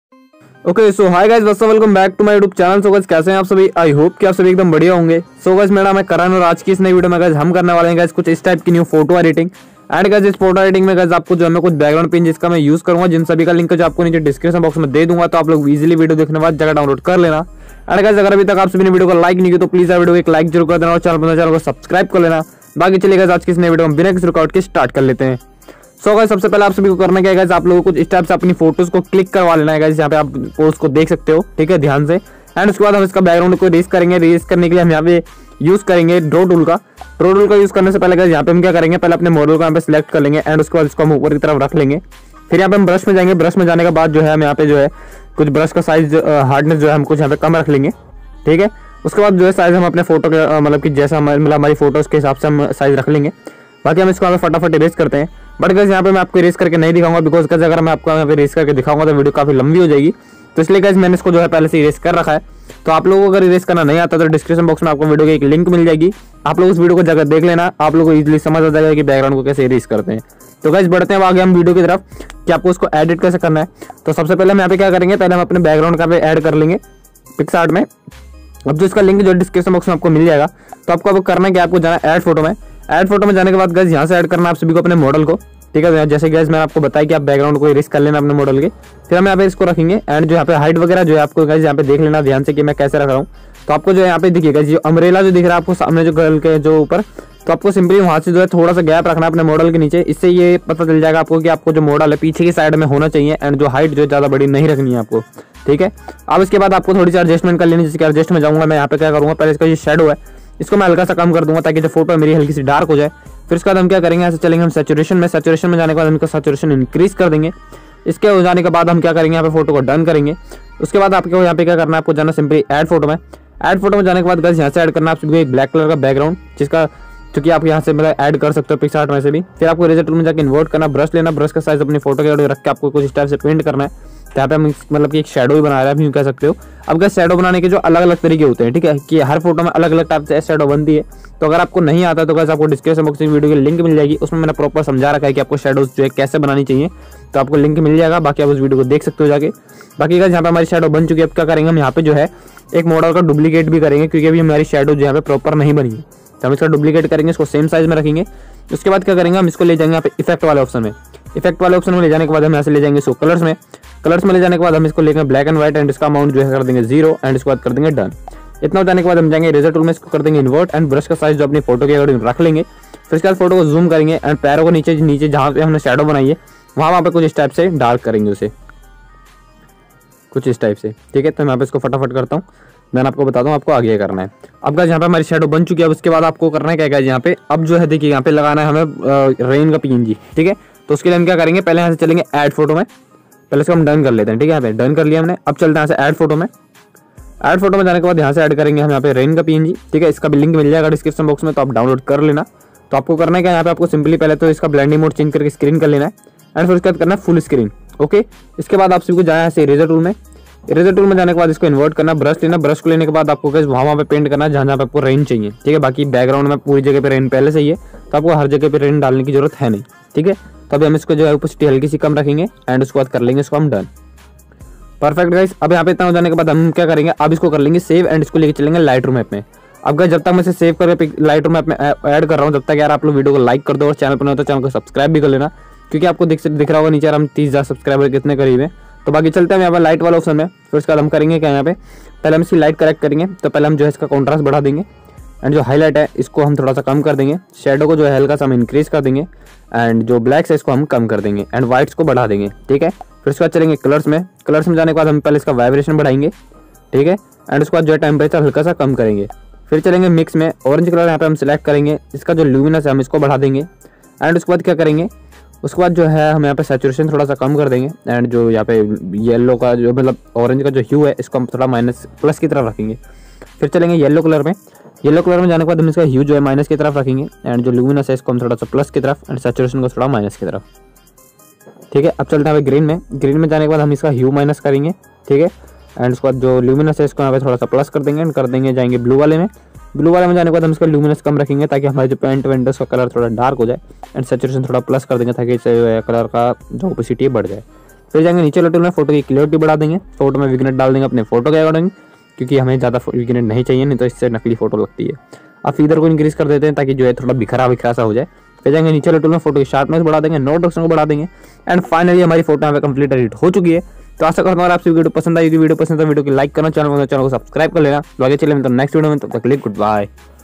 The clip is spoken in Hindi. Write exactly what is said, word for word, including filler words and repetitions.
Okay so hi guys, what's up, welcome back to my YouTube channel. So guys कैसे हैं आप सभी? आई होप कि आप सभी एकदम बढ़िया होंगे। सो गाइस मेरा नाम है करण और आज की इस नई वीडियो में गाइस हम करने वाले हैं गाइस कुछ इस टाइप की new photo editing. And guys इस फोटो एडिटिंग में गाइस आपको जो है मैं कुछ बैकग्राउंड पिन जिसका मैं यूज करूंगा, जिन सभी का लिंक जो आपको नीचे डिस्क्रिप्शन बॉक्स में दे दूंगा, तो आप लोग इजीली वीडियो देखने बाद जगह डाउनलोड कर लेना। एंड गाइस अगर अभी तक आप सभी ने वीडियो को लाइक नहीं किया तो प्लीज वीडियो को एक लाइक जरूर कर देना और चैनल पर चैनल को सब्सक्राइब कर लेना। बाकी चलिए गाइस आज की इस नई वीडियो में बिना किसी रुकावट के स्टार्ट कर लेते हैं। सो गाइस सबसे पहले आप सभी को करना क्या है गाइस, आप लोगों को कुछ इस टाइप से अपनी फोटोज को क्लिक करवा लेना है गाइस। यहाँ पे आप पोज को देख सकते हो, ठीक है, ध्यान से। एंड उसके बाद हम इसका बैकग्राउंड को रेस करेंगे। रेस करने के लिए हम यहाँ पे यूज करेंगे ड्रॉ टूल का। ड्रॉ टूल का यूज करने से पहले गाइस यहाँ पे हम क्या करेंगे, पहले अपने मॉडल को यहाँ पे सिलेक्ट कर लेंगे एंड उसके बाद इसको हम ऊपर की तरफ रख लेंगे। फिर यहाँ पे हम ब्रश में जाएंगे। ब्रश में जाने के बाद जो है हम यहाँ पे जो है कुछ ब्रश का साइज हार्डनेस जो है हम कुछ यहाँ पे कम रख लेंगे, ठीक है। उसके बाद जो है साइज हम अपने फोटो के मतलब कि जैसा मतलब हमारी फोटोज के हिसाब से हम साइज रख लेंगे। बाकी हम इसको यहाँ पे फटाफट इरेज करते हैं। बट गाइस यहाँ पे मैं आपको इरेज करके नहीं दिखाऊंगा, बिकॉज गाइस अगर मैं आपको यहाँ पे इरेज करके दिखाऊंगा तो वीडियो काफी लंबी हो जाएगी। तो इसलिए गाइस मैंने इसको जो है पहले से इरेज कर रखा है। तो आप लोगों को अगर इरेज करना नहीं आता तो डिस्क्रिप्शन बॉक्स में आपको वीडियो की एक लिंक मिल जाएगी, आप लोग उस वीडियो को जाकर देख लेना। आप लोगों को इजीली समझ आ जाएगा कि बैकग्राउंड को कैसे इरेज करते हैं। तो गाइस बढ़ते हैं आगे हम वीडियो की तरफ कि आपको उसको एडिट कैसे करना है। तो सबसे पहले हम यहाँ पे क्या करेंगे, पहले हम अपने बैकग्राउंड का पे ऐड कर लेंगे पिक्सआर्ट में। अब जो इसका लिंक जो डिस्क्रिप्शन बॉक्स में आपको मिल जाएगा, तो आपको अब करना है कि आपको जाना ऐड फोटो में। ऐड फोटो में जाने के बाद गाइस यहाँ से ऐड करना आप सभी को अपने मॉडल को, ठीक है। जैसे गाइस मैंने आपको बताया कि आप बैकग्राउंड को इरेज कर लेना अपने मॉडल के। फिर हम यहाँ पे इसको रखेंगे एंड जो यहाँ पे हाइट वगैरह जो है आपको गाइस यहाँ पे देख लेना ध्यान से कि मैं कैसे रख रहा हूँ। तो आपको जो यहाँ पे दिखेगा जो अम्ब्रेला जो दिख रहा है आपको सामने जो गर्ल के जो ऊपर, तो आपको सिंपली वहां से जो है थोड़ा सा गैप रखना अपने मॉडल के नीचे। इससे ये पता चल जाएगा आपको कि आपको जो मॉडल है पीछे की साइड में होना चाहिए एंड जो हाइट जो है ज्यादा बड़ी नहीं रखनी है आपको, ठीक है। अब इसके बाद आपको थोड़ी सी एडजस्टमेंट कर लेनी, जिसके एडजस्ट में जाऊंगा मैं यहाँ पे क्या करूंगा, पहले इसका जो शेडो है इसको मैं हल्का सा कम कर दूंगा ताकि जो फोटो मेरी हल्की सी डार्क हो जाए। फिर उसके बाद हम क्या करेंगे, ऐसे चलेंगे हम सैचुरेशन में। सैचुरेशन में जाने के बाद हम इसका सैचुरेशन इंक्रीज कर देंगे। इसके हो जाने के बाद हम क्या करेंगे, यहाँ पे फोटो को डन करेंगे। उसके बाद आपको यहाँ पे क्या करना है, आपको जाना सिंपली ऐड फोटो में। ऐड फोटो में जाने के बाद गाइस यहाँ से ऐड करना आप सभी एक ब्लैक कलर का बैकग्राउंड, जिसका क्योंकि आप यहाँ से मतलब ऐड कर सकते हो पिक्सआर्ट में से भी। फिर आपको इरेजर टूल में जाकर इन्वर्ट करना, ब्रश लेना, ब्रश का साइज अपनी फोटो के रख के आपको कुछ इस टाइप से पेंट करना है। यहाँ पे हम मतलब कि एक शेडो ही बना रहे हैं, यूँ कह सकते हो। अब गाइस शेडो बनाने के जो अलग अलग तरीके होते हैं, ठीक है, कि हर फोटो में अलग अलग टाइप से शेडो बनती है। तो अगर आपको नहीं आता तो गाइस आपको डिस्क्रिप्शन बॉक्स में वीडियो की लिंक मिल जाएगी, उसमें मैंने प्रॉपर समझा रखा है कि आपको शेडोज जो है कैसे बनानी चाहिए। तो आपको लिंक मिल जाएगा, बाकी आप उस वीडियो को देख सकते हो जाके। बाकी गाइस यहाँ पे हमारी शेडो बन चुकी है। अब क्या करेंगे, हम यहाँ पे जो है एक मॉडल का डुप्लीकेट भी करेंगे, क्योंकि अभी हमारी शेडो जो यहाँ पे प्रॉपर नहीं बनी है। तो हम इसका डुप्लीकेट करेंगे, इसको सेम साइज में रखेंगे। उसके बाद क्या करेंगे, हम इसको ले जाएंगे यहाँ पे इफेक्ट वाले ऑप्शन में। इफेक्ट वाले ऑप्शन में ले जाने के बाद हम यहाँ से ले जाएंगे इसको कलर्स में। कलर्स में ले जाने के बाद हम इसको लेंगे ब्लैक एंड व्हाइट एंड इसका अमाउंट जो है कर देंगे जीरो एंड इसके बाद कर देंगे डन। इतना हो जाने के बाद हम जाएंगे इरेजर टूल में, इसको कर देंगे इन्वर्ट एंड ब्रश का साइज जो अपनी फोटो के अकॉर्डिंग रख लेंगे। फिर इसके बाद फोटो को जूम करेंगे एंड पैरों को नीचे नीचे जहाँ पे हमने शेडो बनाई है वहाँ वहाँ पे कुछ इस टाइप से डार्क करेंगे उसे, कुछ इस टाइप से, ठीक है। तो मैं यहाँ पे इसको फटाफट करता हूँ, देन आपको बताता हूँ आपको आगे करना है। अब गाइस यहाँ पे हमारी शेडो बन चुकी है। अब उसके बाद आपको करना है क्या गाइस, यहाँ पे अब जो है देखिए यहाँ पे लगाना है हमें रेन का पीएनजी, ठीक है। तो उसके लिए हम क्या करेंगे, पहले यहाँ से चलेंगे ऐड फोटो में। पहले इसको हम डन कर लेते हैं, ठीक है। यहाँ पे डन कर लिया हमने। अब चलते हैं यहाँ से ऐड फोटो में। ऐड फोटो में जाने के बाद यहाँ से ऐड करेंगे हम यहाँ पे रेन का पीएनजी, ठीक है। इसका भी लिंक मिल जाएगा डिस्क्रिप्शन बॉक्स में, तो आप डाउनलोड कर लेना। तो आपको करना है क्या, यहाँ पे आपको सिंपली पहले तो इसका ब्लेंडिंग मोड चेंज करके स्क्रीन कर लेना है एंड फिर उसके बाद करना है फुल स्क्रीन, ओके। इसके बाद आप सभी को जाना है इरेजर टूल में। इरेजर टूल में जाने के बाद इसको इन्वर्ट करना, ब्रश लेना, ब्रश को लेने के बाद आपको वहाँ वहाँ पे पेंट करना जहाँ जहाँ पे आपको रेन चाहिए, ठीक है। बाकी बैकग्राउंड में पूरी जगह पे रेन पहले से ही है, तो आपको हर जगह पे रेन डालने की जरूरत है नहीं, ठीक है। तो अभी हम इसको जो है ओपेसिटी हल्की सी कम रखेंगे एंड उसके बाद कर लेंगे इसको हम डन। Perfect guys. अब यहाँ पे इतना हो जाने के बाद हम क्या करेंगे, अब इसको कर लेंगे सेव एंड इसको लेके चलेंगे लाइट रूम ऐप में। अब गाइस जब तक मैं इसे सेव करके लाइट रूम ऐप में ऐड कर रहा हूँ, तब तक यार आप लोग वीडियो को लाइक कर दो और चैनल पर नहीं हो तो चैनल को सब्सक्राइब भी कर लेना, क्योंकि आपको दिख दिख रहा होगा नीचे हम तीस हजार सब्सक्राइबर कितने करीब है। तो बाकी चलते हैं यहाँ पर लाइट वाला ऑप्शन में। फिर उसके बाद हम करेंगे क्या, यहाँ पे पहले हम इसकी लाइट करेक्ट करेंगे। तो पहले हम जो है इसका कॉन्ट्रास्ट बढ़ा देंगे एंड जो हाईलाइट है इसको हम थोड़ा सा कम कर देंगे। शेडो को जो है हल्का सा हम इंक्रीज कर देंगे एंड जो ब्लैक्स है इसको हम कम कर देंगे एंड व्हाइट्स को बढ़ा देंगे, ठीक है। फिर उसके बाद चलेंगे कलर्स में। कलर्स में जाने के बाद हम पहले इसका वाइब्रेशन बढ़ाएंगे, ठीक है, एंड उसके बाद जो है टेम्परेचर हल्का सा कम करेंगे। फिर चलेंगे मिक्स में, ऑरेंज कलर यहाँ पे हम सिलेक्ट करेंगे, इसका जो ल्यूमिनस है हम इसको बढ़ा देंगे एंड उसके बाद क्या करेंगे, उसके बाद जो है हम यहाँ पे सैचुरेशन थोड़ा सा कम कर देंगे एंड जो यहाँ पे येलो का जो मतलब ऑरेंज का जो ह्यू है इसको हम थोड़ा माइनस प्लस की तरफ रखेंगे। फिर चलेंगे येलो कलर में। येलो कलर में जाने के बाद हम इसका ह्यू जो है माइनस की तरफ रखेंगे एंड जो ल्यूमिनस है इसको हम थोड़ा सा प्लस की तरफ एंड सैचुरेशन को थोड़ा माइनस की तरफ, ठीक है। अब चलते हैं ग्रीन में। ग्रीन में जाने के बाद हम इसका ह्यू माइनस करेंगे, ठीक है, एंड उसके बाद जो ल्यूमिनस है इसको यहाँ पे थोड़ा सा प्लस कर देंगे एंड कर देंगे जाएंगे ब्लू वाले में। ब्लू वाले में जाने के बाद हम इसका ल्यूमिनस कम रखेंगे ताकि हमारे जो पेंट वेंट का कलर थोड़ा डार्क हो जाए एंड सैचुरेशन थोड़ा प्लस कर देंगे ताकि इससे कलर का जो ओपेसिटी बढ़ जाए। फिर जाएंगे नीचे वाले टूल में फोटो की क्लियरिटी बढ़ा देंगे, फोटो में विग्नेट डाल देंगे अपने फोटो के अकॉर्डिंग, क्योंकि हमें ज़्यादा विग्नेट नहीं चाहिए, नहीं तो इससे नकली फोटो लगती है। अब फीदर को इंक्रीज कर देते हैं ताकि जो है थोड़ा बिखरा बिखरा सा हो जाए। फिर जाएंगे नीचे वाले टूल में फोटो की शार्पनेस बढ़ा देंगे, नो डायरेक्शन को बढ़ा देंगे एंड फाइनली हमारी फोटो यहाँ पे कंप्लीट एडिट हो चुकी है। तो आशा करता हूँ आपसे वीडियो पसंद आई। वीडियो पसंद है वीडियो को लाइक करना, चैनल को चैनल को सब्सक्राइब कर लेना। तो आगे चले तो नेक्स्ट वीडियो में, तब तक के लिए गुड बाय।